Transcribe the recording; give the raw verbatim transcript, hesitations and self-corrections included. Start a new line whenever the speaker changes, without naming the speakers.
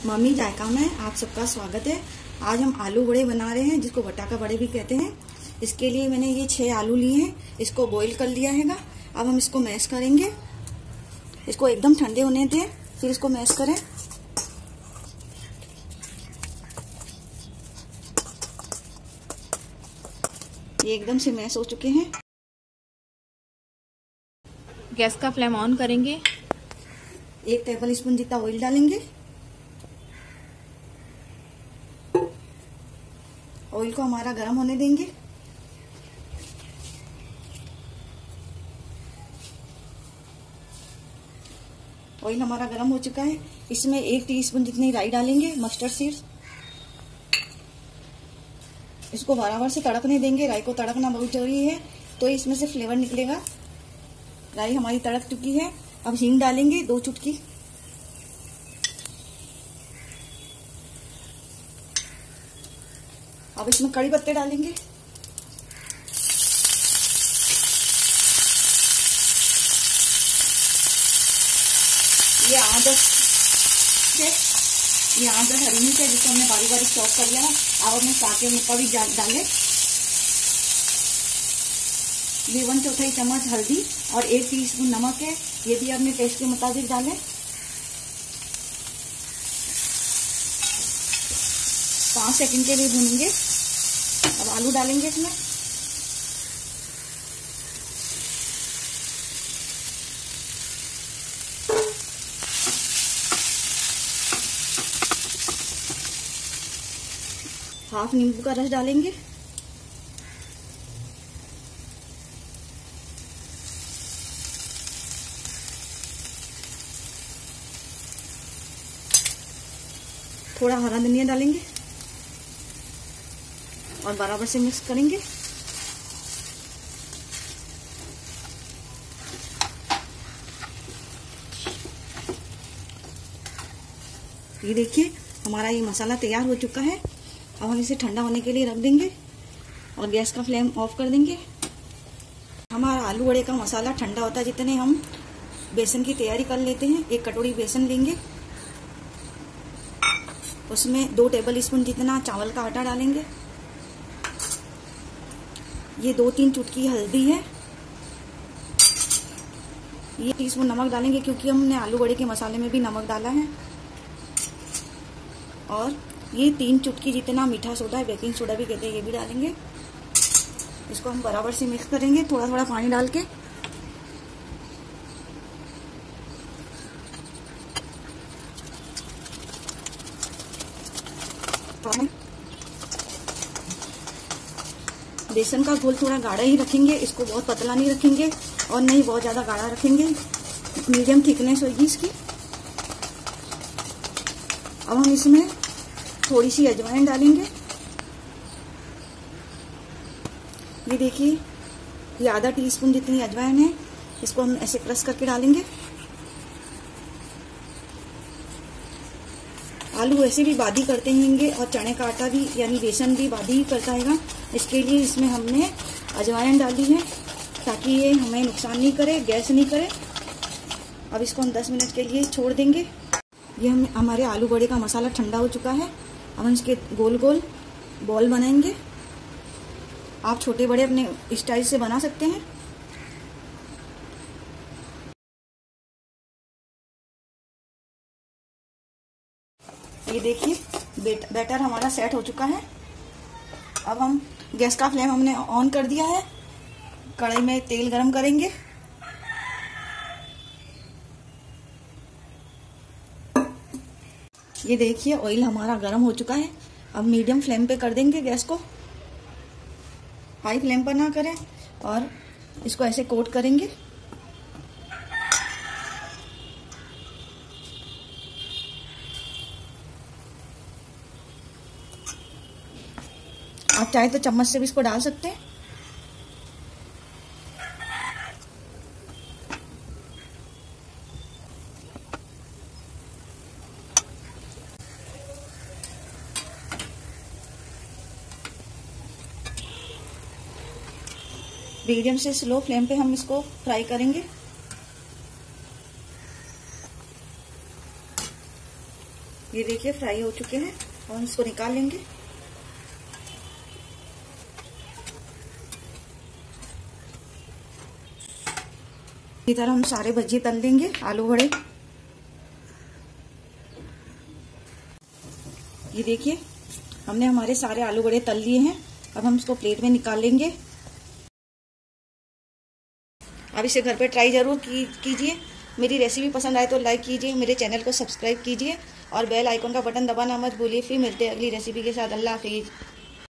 Mummy जायका में आप सबका स्वागत है। आज हम आलू बड़े बना रहे हैं, जिसको बटाका बड़े भी कहते हैं। इसके लिए मैंने ये छह आलू लिए हैं, इसको बॉईल कर लिया हैगा। अब हम इसको मैश करेंगे। इसको एकदम ठंडे होने दें, फिर इसको मैश करें। ये एकदम से मैश हो चुके हैं।
गैस का फ्लेम ऑन करेंगे।
एक टेबल स्पून जितना ऑयल डालेंगे। ऑयल को हमारा गर्म होने देंगे। ऑयल हमारा गर्म हो चुका है। इसमें एक टीस्पून जितनी राई डालेंगे, मस्टर्ड सीड्स। इसको बराबर से तड़कने देंगे। राई को तड़कना बहुत जरूरी है, तो इसमें से फ्लेवर निकलेगा। राई हमारी तड़क चुकी है। अब हींग डालेंगे, दो चुटकी। अब इसमें कड़ी पत्ते डालेंगे। ये अदरक है, ये अदरक हरी मिर्च है, जिसको हमने बारीक बारीक चॉप कर लिया है। अब अपने स्वाद के ऊपर भी डालें। ये वन चौथाई चम्मच हल्दी और एक टीस्पून नमक है, ये भी अपने टेस्ट के मुताबिक डालें। पांच सेकंड के लिए भूनेंगे। अब आलू डालेंगे इसमें। हाफ नींबू का रस डालेंगे। थोड़ा हरा धनिया डालेंगे और बराबर से मिक्स करेंगे। ये देखिए हमारा ये मसाला तैयार हो चुका है। अब हम इसे ठंडा होने के लिए रख देंगे और गैस का फ्लेम ऑफ कर देंगे। हमारा आलू बड़े का मसाला ठंडा होता है, जितने हम बेसन की तैयारी कर लेते हैं। एक कटोरी बेसन लेंगे, उसमें दो टेबल स्पून जितना चावल का आटा डालेंगे। ये दो तीन चुटकी हल्दी है। ये टीस्पून नमक डालेंगे, क्योंकि हमने आलू बड़े के मसाले में भी नमक डाला है। और ये तीन चुटकी जितना मीठा सोडा है, बेकिंग सोडा भी कहते हैं, ये भी डालेंगे। इसको हम बराबर से मिक्स करेंगे, थोड़ा थोड़ा पानी डाल के। बेसन का घोल थोड़ा गाढ़ा ही रखेंगे, इसको बहुत पतला नहीं रखेंगे और नहीं बहुत ज्यादा गाढ़ा रखेंगे। मीडियम थिकनेस होगी इसकी। अब हम इसमें थोड़ी सी अजवाइन डालेंगे। ये देखिए, ये आधा टीस्पून जितनी अजवाइन है, इसको हम ऐसे क्रश करके डालेंगे। आलू वैसे भी बादी करते होंगे और चने का आटा भी, यानी बेसन भी बादी ही करता है। इसके लिए इसमें हमने अजवाइन डाली है, ताकि ये हमें नुकसान नहीं करे, गैस नहीं करे। अब इसको हम दस मिनट के लिए छोड़ देंगे। ये हम हमारे आलू बड़े का मसाला ठंडा हो चुका है। अब हम इसके गोल गोल बॉल बनाएंगे। आप छोटे बड़े अपने स्टाइल से बना सकते हैं। ये देखिए बैटर हमारा सेट हो चुका है। अब हम गैस का फ्लेम हमने ऑन कर दिया है। कढ़ाई में तेल गरम करेंगे। ये देखिए ऑयल हमारा गरम हो चुका है। अब मीडियम फ्लेम पे कर देंगे गैस को, हाई फ्लेम पर ना करें। और इसको ऐसे कोट करेंगे। आप चाहे तो चम्मच से भी इसको डाल सकते हैं। मीडियम से स्लो फ्लेम पे हम इसको फ्राई करेंगे। ये देखिए फ्राई हो चुके हैं और हम इसको निकाल लेंगे। इसी तरह हम सारे भजिए तल लेंगे, आलू वड़े। ये देखिए हमने हमारे सारे आलू वड़े तल लिए हैं। अब हम इसको प्लेट में निकाल लेंगे। आप इसे घर पे ट्राई जरूर की, कीजिए। मेरी रेसिपी पसंद आए तो लाइक कीजिए, मेरे चैनल को सब्सक्राइब कीजिए और बेल आइकन का बटन दबाना मत भूलिए। फिर मिलते हैं अगली रेसिपी के साथ। अल्लाह हाफिज।